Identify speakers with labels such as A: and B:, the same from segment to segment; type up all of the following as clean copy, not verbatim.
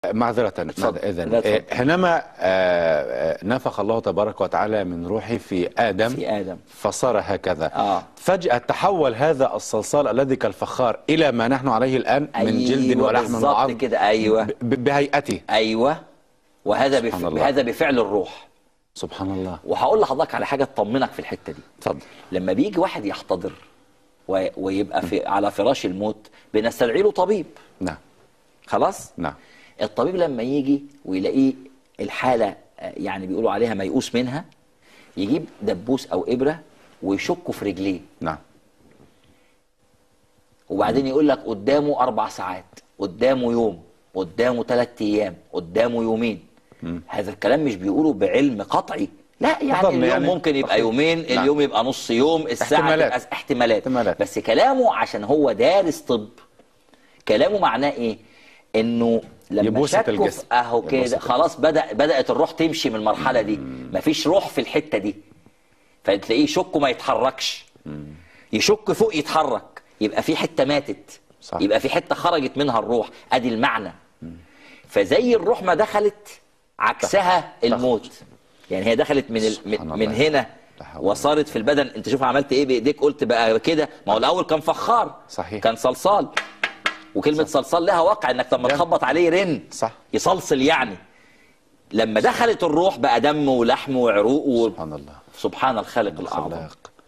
A: معذرة إذن حينما نفخ الله تبارك وتعالى من روحه في آدم فصار هكذا فجأة تحول هذا الصلصال الذي كالفخار إلى ما نحن عليه الآن من جلد ولحم وعظم
B: كده. أيوة
A: بهيئته.
B: أيوة وهذا هذا بفعل الروح.
A: سبحان الله.
B: وهقول لحضرتك على حاجة تطمنك في الحتة دي.
A: اتفضل.
B: لما بيجي واحد يحتضر ويبقى على فراش الموت بنستدعي له طبيب.
A: نعم.
B: خلاص؟
A: نعم.
B: الطبيب لما يجي ويلاقيه الحالة يعني بيقولوا عليها ميؤوس منها، يجيب دبوس أو إبرة ويشكه في رجليه.
A: نعم.
B: وبعدين يقول لك قدامه 4 ساعات، قدامه يوم، قدامه 3 أيام، قدامه يومين. هذا الكلام مش بيقوله بعلم قطعي، لا يعني اليوم يعني ممكن يبقى يومين، اليوم يبقى نص يوم، الساعة تبقى احتمالات. بس كلامه عشان هو دارس طب، كلامه معناه ايه؟ انه لما شكوا اهو كده خلاص بدأت الروح تمشي من المرحلة دي، مفيش روح في الحتة دي، فتلاقيه يشك ما يتحركش، يشك فوق يتحرك، يبقى في حتة ماتت، صح. يبقى في حتة خرجت منها الروح، ادي المعنى. فزي الروح ما دخلت عكسها الموت، يعني هي دخلت من هنا وصارت في البدن. انت شوف عملت ايه بايديك، قلت بقى كده، ما هو الاول كان فخار،
A: صحيح.
B: كان صلصال، وكلمة صلصال لها واقع، انك لما تخبط عليه يرن،
A: صح،
B: يصلصل يعني. لما دخلت الروح بقى دم ولحم وعروق
A: سبحان الله،
B: سبحان الخالق الأعظم.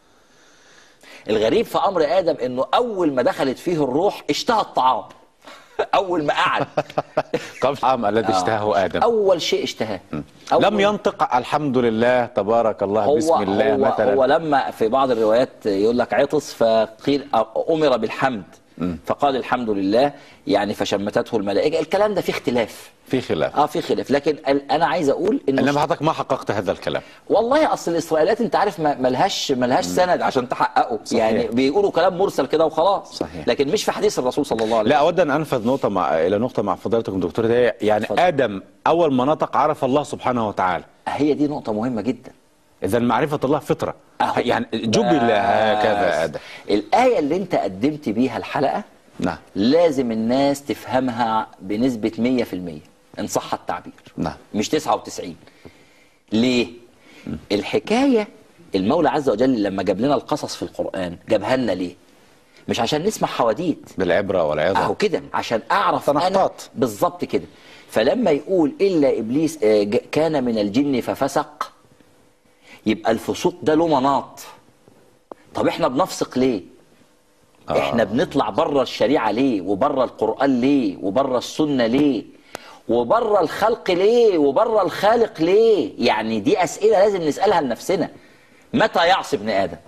B: الغريب في أمر آدم إنه أول ما دخلت فيه الروح اشتهى الطعام. أول ما قعد
A: قبل الطعام الذي اشتهاه آدم،
B: أول شيء اشتهاه.
A: لم ينطق الحمد لله تبارك الله بسم الله مثلا.
B: هو لما في بعض الروايات يقول لك عطس فقيل أمر بالحمد فقال الحمد لله، يعني فشمتته الملائكة. الكلام ده فيه اختلاف،
A: في خلاف،
B: في خلاف، لكن انا عايز اقول
A: انما حضرتك ما حققت هذا الكلام.
B: والله اصل الاسرائيليات انت عارف ملهاش سند عشان تحققه، صحيح. يعني بيقولوا كلام مرسل كده وخلاص، صحيح. لكن مش في حديث الرسول صلى الله عليه وسلم.
A: لا، اود ان انفذ الى نقطه مع فضيلتكم دكتور. ده يعني فضل. ادم اول ما نطق عرف الله سبحانه وتعالى،
B: هي دي نقطه مهمه جدا.
A: اذا معرفه الله فطره، يعني جبل هكذا ادم.
B: الايه اللي انت قدمت بيها الحلقه،
A: نعم،
B: لازم الناس تفهمها بنسبه 100% ان صح التعبير،
A: نعم،
B: مش 99. ليه؟ الحكايه المولى عز وجل لما جاب لنا القصص في القرآن جابها لنا ليه؟ مش عشان نسمع حواديت
A: بالعبره والعظه،
B: اهو كده، عشان اعرف انا بالظبط كده. فلما يقول الا ابليس كان من الجن ففسق، يبقى الفسوق ده له مناط. طب احنا بنفسق ليه؟ احنا بنطلع بره الشريعه ليه؟ وبره القرآن ليه؟ وبره السنه ليه؟ وبره الخلق ليه؟ وبره الخالق ليه؟ يعني دي أسئلة لازم نسألها لنفسنا. متى يعصي ابن آدم؟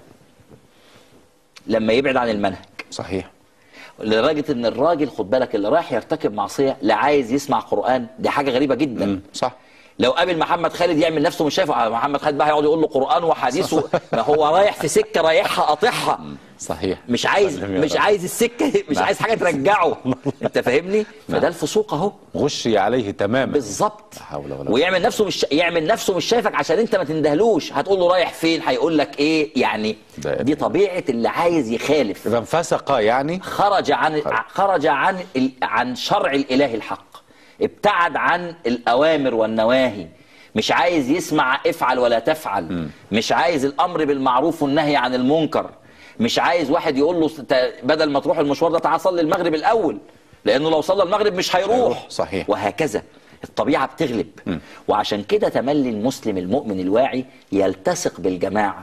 B: لما يبعد عن المنهج،
A: صحيح.
B: لدرجة ان الراجل خد بالك اللي رايح يرتكب معصية لا عايز يسمع قرآن، دي حاجة غريبة جدا.
A: صح.
B: لو قابل محمد خالد يعمل نفسه مش شايفه، محمد خالد بقى هيقعد يقول له قرآن وحديث، ما هو رايح في سكة رايحها قاطعها،
A: صحيح.
B: مش عايز السكة، مش عايز حاجة ترجعه. انت فاهمني؟ فده الفسوق اهو،
A: غشي عليه تماما
B: بالظبط. ويعمل نفسه مش شايفك عشان انت ما تندهلوش. هتقول له رايح فين؟ هيقول لك ايه يعني؟ دي طبيعة اللي عايز يخالف.
A: اذا فسق يعني
B: خرج عن شرع الاله الحق، ابتعد عن الأوامر والنواهي، مش عايز يسمع افعل ولا تفعل، مش عايز الأمر بالمعروف والنهي عن المنكر، مش عايز واحد يقول له بدل ما تروح المشوار ده تعال صلي المغرب الأول، لأنه لو صلى المغرب مش هيروح.
A: صحيح.
B: وهكذا الطبيعة بتغلب. وعشان كده تملي المسلم المؤمن الواعي يلتصق بالجماعة.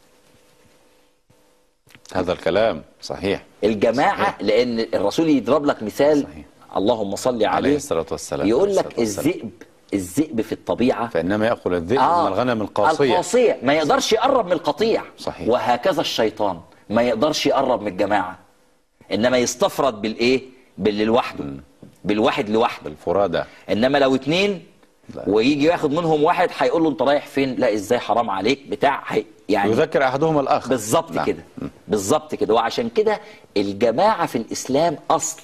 A: هذا الكلام صحيح.
B: الجماعة صحيح. لأن الرسول يضرب لك مثال، صحيح. اللهم صل عليه
A: الصلاة والسلام،
B: يقول لك الذئب في الطبيعة
A: فإنما يأكل الذئب من الغنم القاصية
B: ما يقدرش يقرب من القطيع،
A: صحيح.
B: وهكذا الشيطان ما يقدرش يقرب من الجماعة، إنما يستفرد بالإيه؟ لوحده، بالواحد لوحده،
A: بالفرادة.
B: إنما لو 2 ويجي ياخد منهم واحد هيقول له أنت رايح فين؟ لا إزاي، حرام عليك بتاع، يعني
A: يذكر أحدهم الآخر
B: بالظبط. نعم. كده بالظبط كده. وعشان كده الجماعة في الإسلام أصل،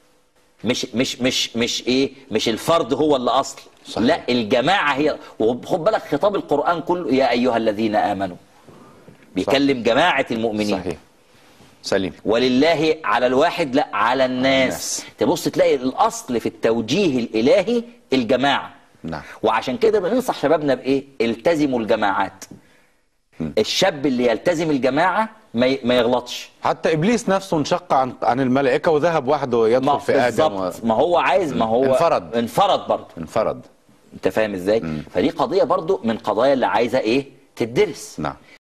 B: مش الفرد هو اللي اصل، صحيح. لا الجماعه هي. وخد بالك خطاب القران كله يا ايها الذين امنوا، بيكلم صحيح. جماعه المؤمنين،
A: صحيح. سليم.
B: ولله على الواحد لا على الناس. تبص تلاقي الاصل في التوجيه الالهي الجماعه.
A: نعم.
B: وعشان كده بننصح شبابنا بايه؟ التزموا الجماعات. الشاب اللي يلتزم الجماعه ما يغلطش.
A: حتى ابليس نفسه انشق عن الملائكه وذهب وحده يدخل في ادم
B: ما هو عايز، ما هو انفرد برضه.
A: انفرد.
B: انت فاهم ازاي؟ فدي قضيه برضه من قضايا اللي عايزه ايه؟ تدرس.
A: نعم.